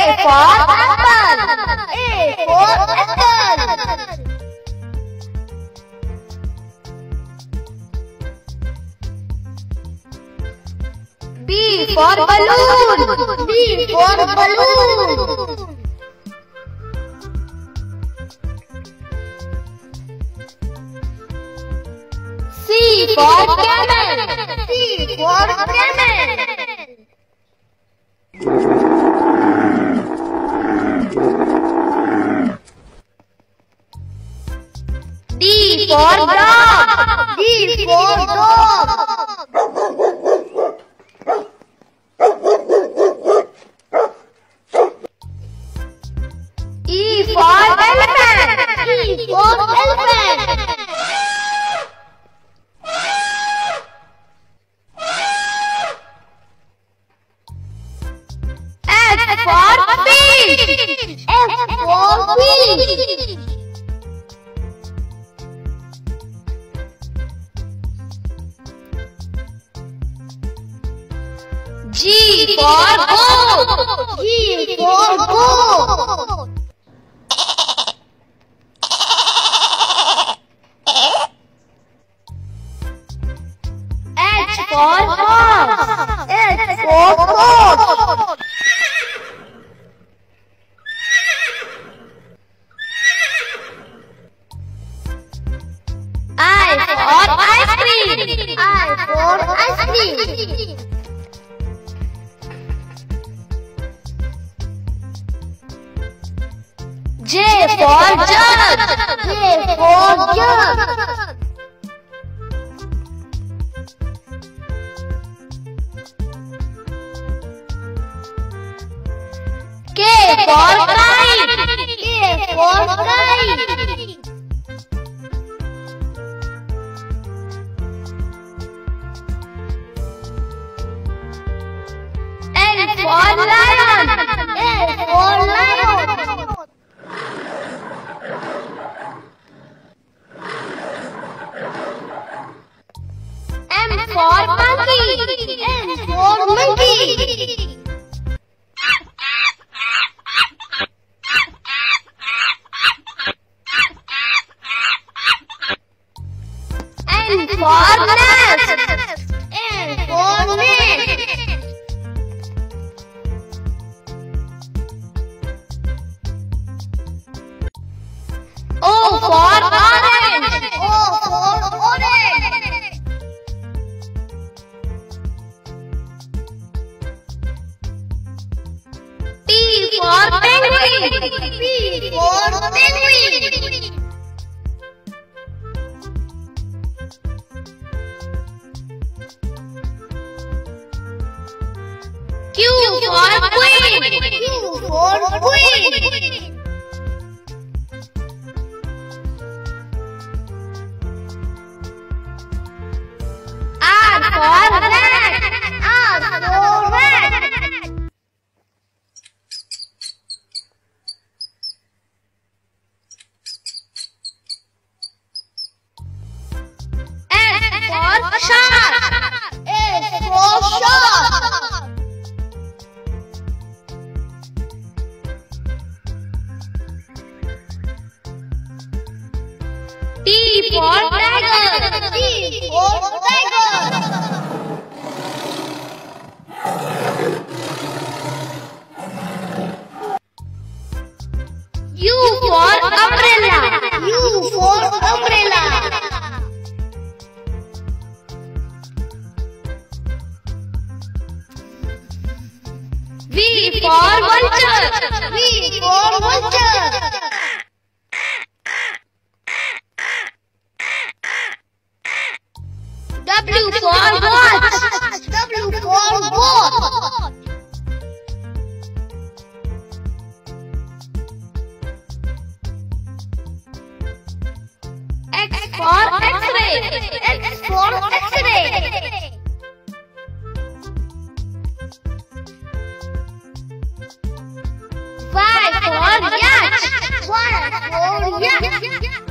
for apple. A for apple. B for balloon. B for balloon. C for camel. C for camel. D for dog. D for dog. E for elephant. E for elephant. F for fish. F for fish. G for goat. G for goat. H for horse. H for horse. I for ice cream. I for ice cream. J for jug. J for jug. K for kite. K for kite. L for lion. L for lion. M for monkey. M for monkey. N for nest. N for nest. O for orange. O for orange. P for penguin. P for penguin. Q for queen. Q for queen. R for rat. R for rat. S for shark. S for shark. T for tiger. T for tiger. U for umbrella. U for umbrella. V for vulture. V for vulture. W for watch. W for watch. X for X-ray. X for X-ray. Y for yacht. Y for yacht.